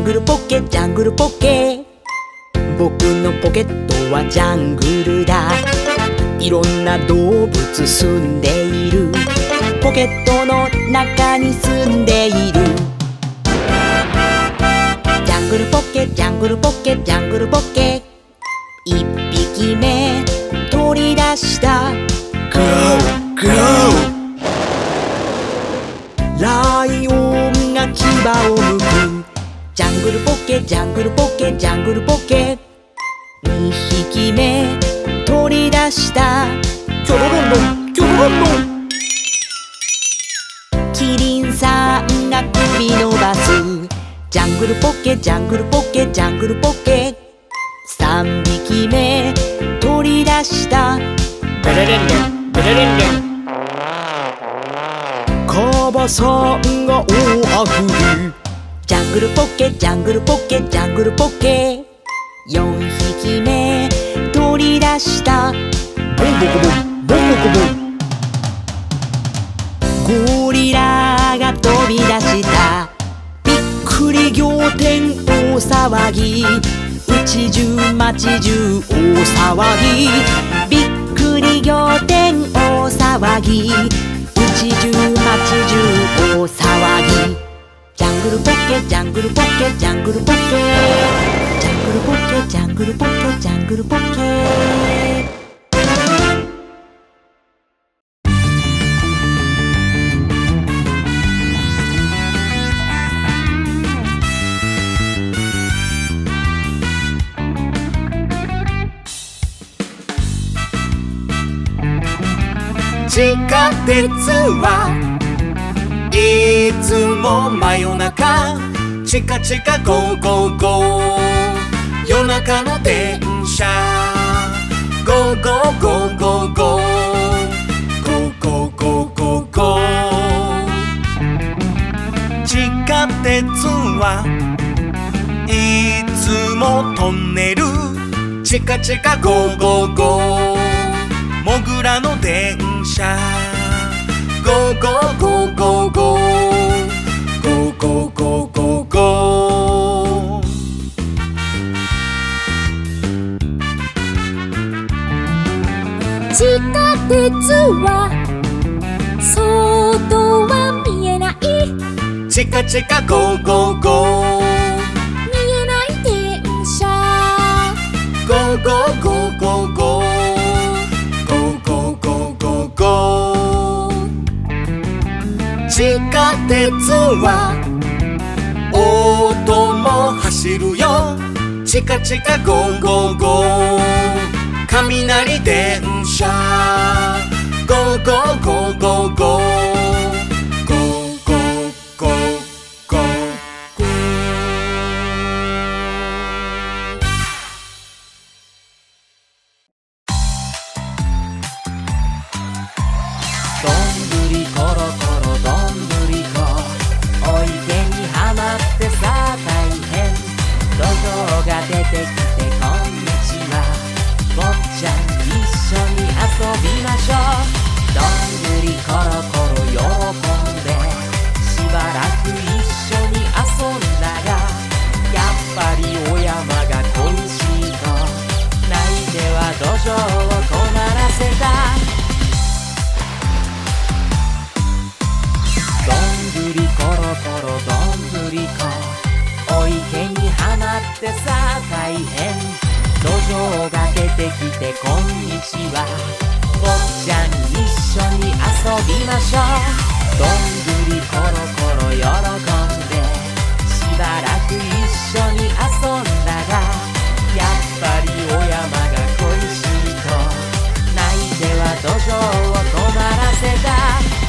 グルポッケジャングルポッケ。僕のポケットはジャングルだ。いろんな動物住んでいる。ポケットの中に住んでいる。ジャングルポッケジャングルポッケジャングルポッケ。一匹目取り出した。グローグロー。ライオンが牙をむく。ジャングルポッケジャングルポッケジャングルポッケ。二匹目取り出した。キョロロンロンキョロロンロン。キリンさんが首伸ばす。ジャングルポッケジャングルポッケジャングルポッケ。三匹目取り出した。ベレレンレンベレレンレン。カバさんが大あくび。ジャングルポッケジャングルポッケジャングルポッケ。四匹目取り出した。ボンボコボンボンボコボン。ゴリラが飛び出した。びっくり仰天大騒ぎ。家中町中大騒ぎ。びっくり仰天大騒ぎ。家中町中大騒ぎ。ジャングルポッケジャングルポッケジャングルポッケ。ジャングルポッケジャングルポッケジャングルポッケ。 地下鉄はいつも真夜中。チカチカゴーゴーゴー。夜中の電車ゴーゴーゴーゴーゴー。ゴーゴーゴーゴーゴー。地下鉄はいつもトンネル。チカチカゴーゴーゴー。モグラの電車ゴーゴーゴーゴーゴー。ゴーゴーゴーゴーゴー。 地下鉄は外は見えない。 チカチカゴーゴーゴー。 見えない電車ゴーゴーゴーゴーゴー。地下鉄は音も走るよ。チカチカゴーゴーゴー。雷電車ゴーゴーゴーゴーゴー。ゴーゴーゴーゴーゴー。 どんぶりころころどんぶりこ。お池にはまってさ大変。ドジョウが出てきてこんにちは。坊ちゃん一緒に遊びましょう。どんぶりころころ喜んでしばらく一緒に遊んだが、やっぱりお山が恋しいと泣いてはドジョウを困らせた。どんぶりころころどんぶりこ。お池にはまってさ大変。ドジョウが出てきてこんにちは。坊ちゃん一緒に遊びましょう。どんぶりころころ喜んでしばらく一緒に遊んだが、やっぱりお山が恋しいと泣いてはドジョウを困らせた。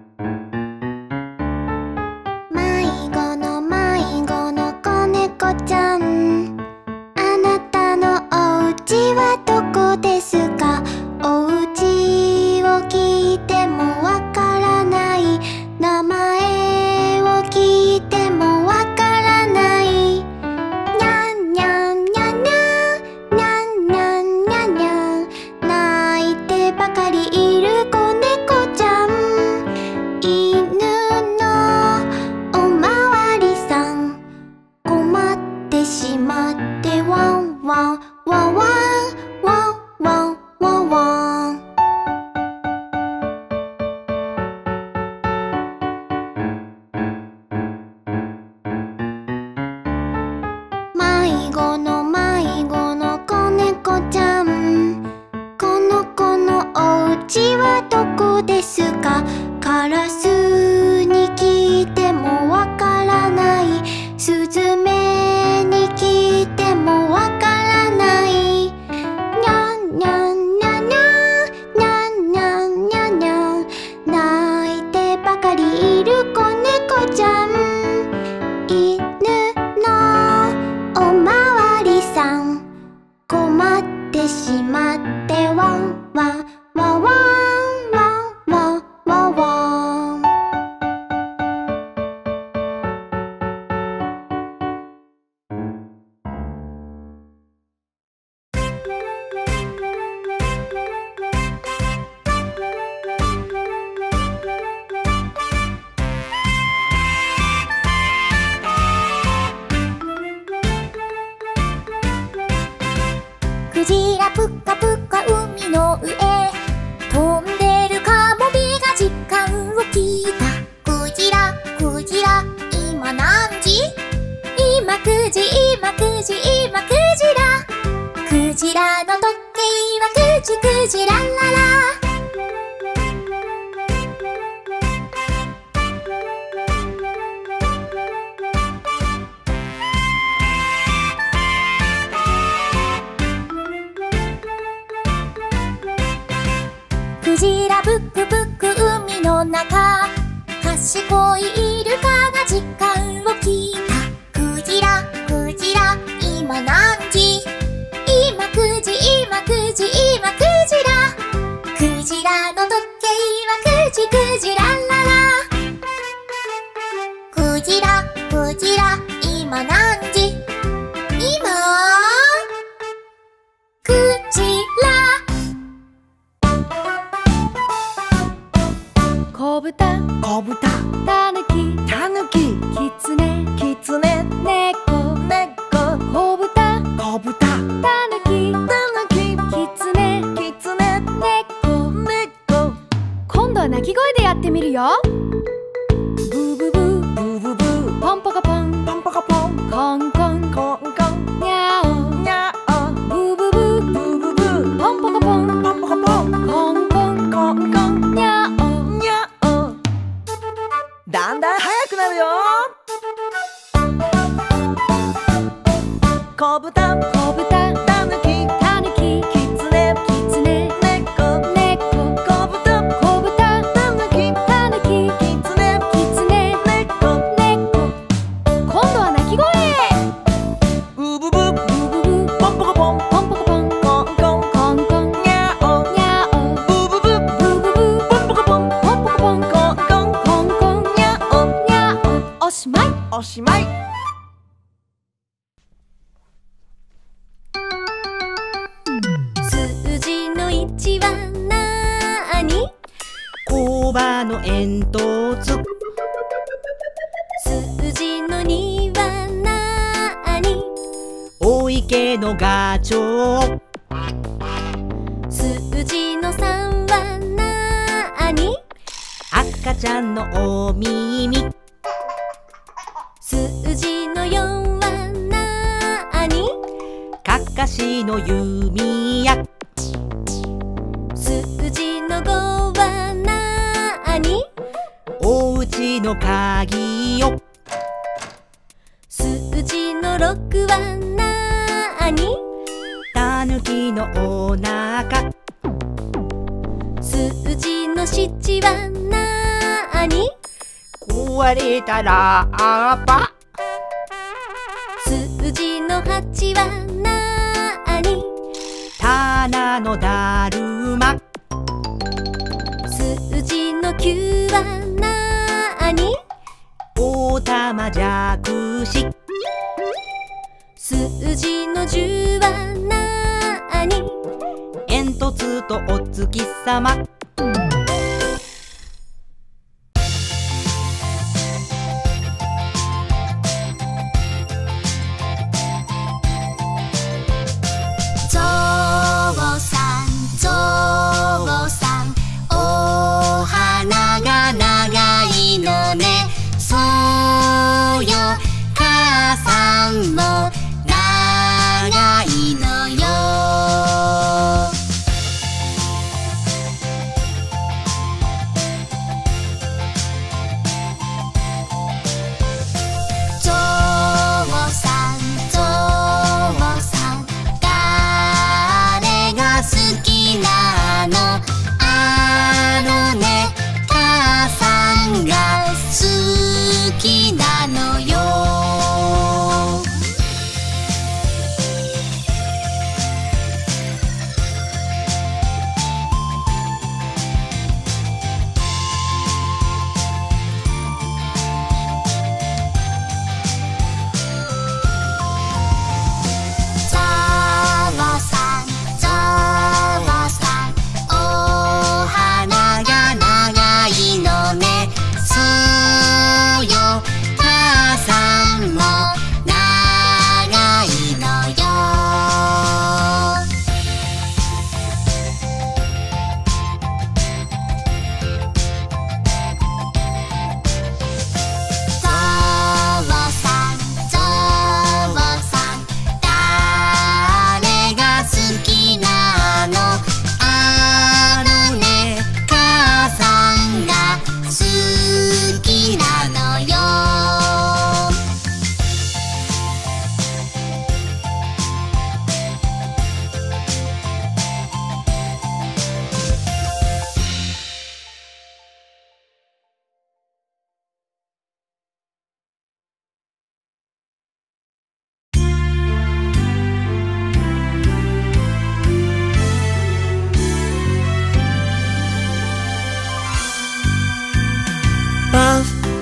迷子の子猫ちゃちはどこですか？カラスに聞いてもわからない。スズメに聞いてもわからない。にゃんにゃんにゃにゃんにゃんにゃんにゃんにゃん。泣いてばかりいる子猫ちゃん。犬のおまわりさん、困ってしまってワンワンワンワンワンワンワンワン。クジラぷかぷか海の上、飛んでるカモメが時間を聞いた。クジラクジラ今何時？今9時今9時今9時だ。クジラの時計は9時9時ラララ。クジラブクブク海の中、賢いイルカが時間を聞いた。クジラクジラ今何時？今9時今9時今9時だ。クジラの時計は9時9時ラララ。クジラクジラ今何時？今9時ら。子豚子豚、 タヌキタヌキ、 キツネキツネ、 猫猫、 子豚子豚、 タヌキタヌキ、 キツネキツネ、 猫。 猫。 今度は鳴き声でやってみるよ。ブブブブブブ、 ポンポコポンポンポコポン、 コンコンコンコン、 ニャオニャオ、 ブブブブブブ、 ポンポコポンポンポコポン、 コンコンコンコン、 ニャオ。 ニャオ。だんだん速くなるよ。子豚、 子豚タヌキ、 タヌキキツネ、 キツネ猫、 猫子豚、 子豚タヌキ、 タヌキキツネ、 キツネ猫。 猫。今度は鳴き声。 ブブブ、 ブブブポンポコポン、 ポンポコポンコンコン、 コンコンニャオ、 ニャオブブブ、 ブブブポンポコポン、 ポンポコポンコンコン、 コンコンニャオ。 ニャオ。おしまい。 おしまい。 数字の1はなーに？ 工場の煙突。 数字の2はなーに？ 大池のガチョウ。 数字の3はなーに？ 赤ちゃんのお耳。 数字の4はなーに？ かかしの弓矢。 数字の5はなーに？ おうちの鍵よ。 数字の6はなーに？ たぬきのおなか。 数字の7はなーに？ 壊れたラッパ。 数字の8はなーに？ 棚のだるま。 数字の9はなーに？ おたまじゃくし。 数字の10はなーに？ 煙突とお月さま。 ゾウさんゾウさん、お花が長いのね。そうよ、母さんも長いのよ。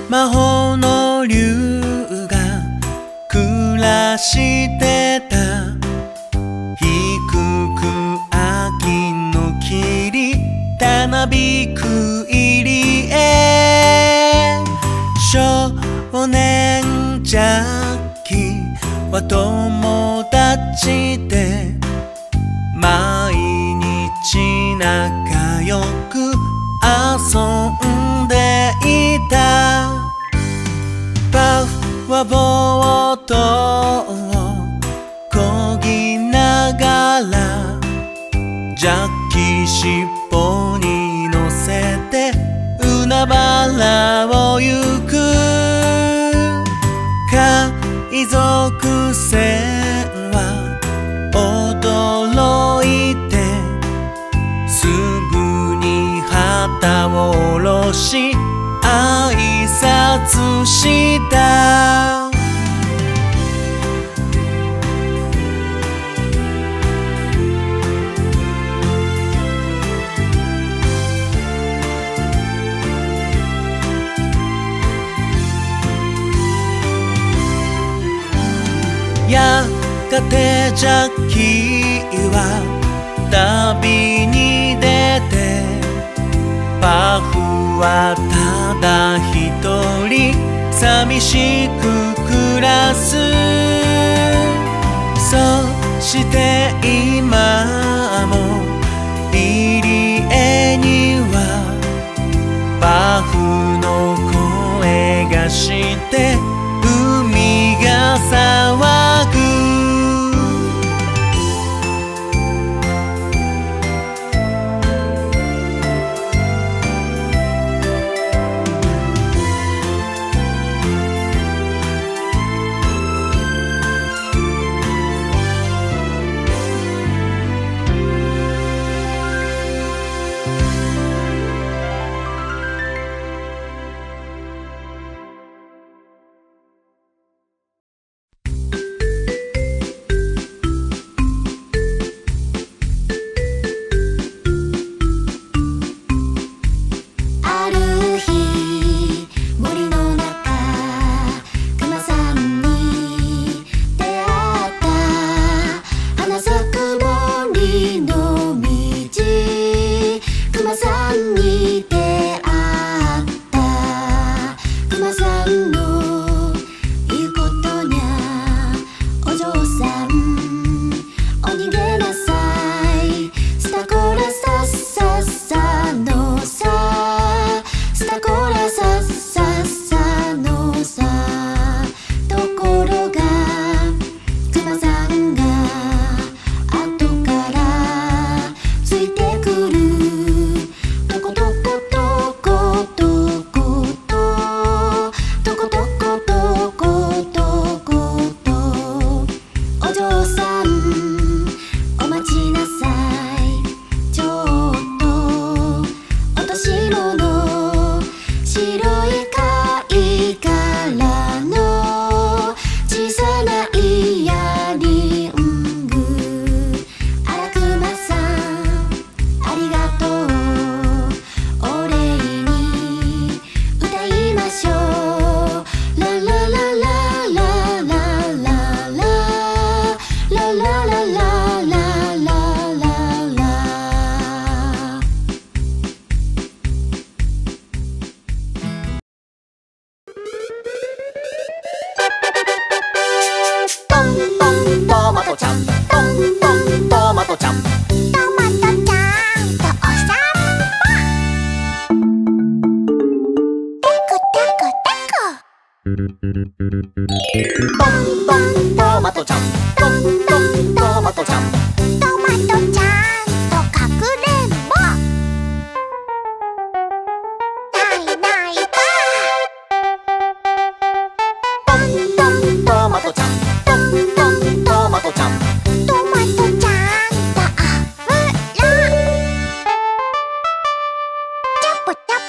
魔法の竜が暮らしてた。低く秋の霧たなびく入りへ。少年ジャッキーは友達で毎日仲良く遊んでいた。パフはボートを漕ぎながらジャッキー尻尾に乗せて海原を行く。海賊船は驚いてすぐに旗を下ろし挨拶した。やがてジャッキーは旅に出て、パフはただ一人寂しく暮らす。そして今も入り江にはパフの声がして海が騒ぐ。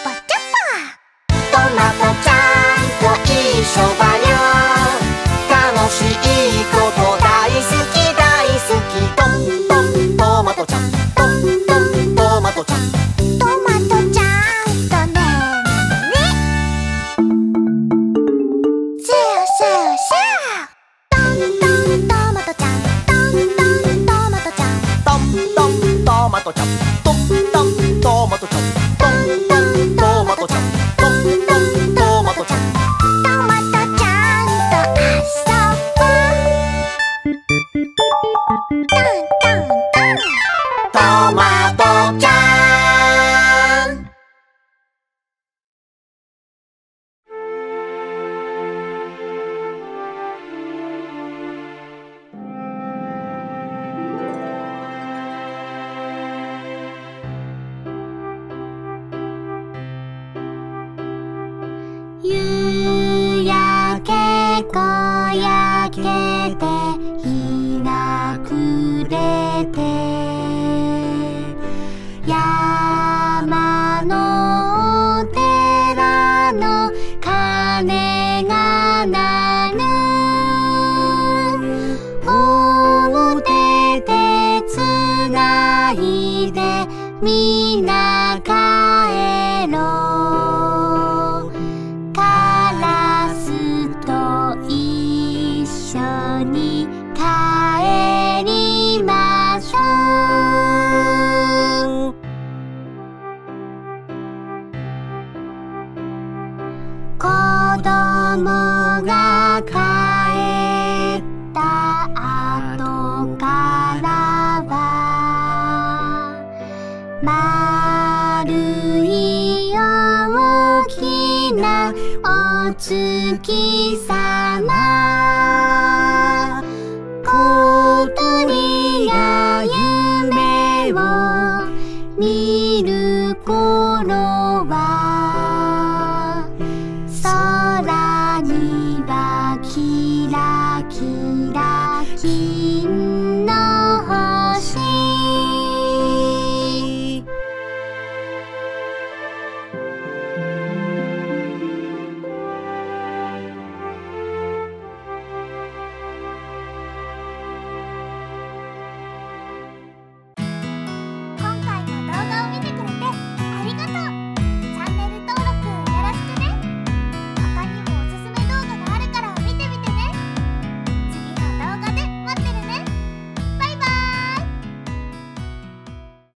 トマトちゃんと一緒だよ。楽夕焼け小焼けて日が暮れて山のお寺の鐘が鳴る大手でつないでみな帰ろうカラスと一緒に帰りましょう子供が帰った後からは丸い大きなお月さま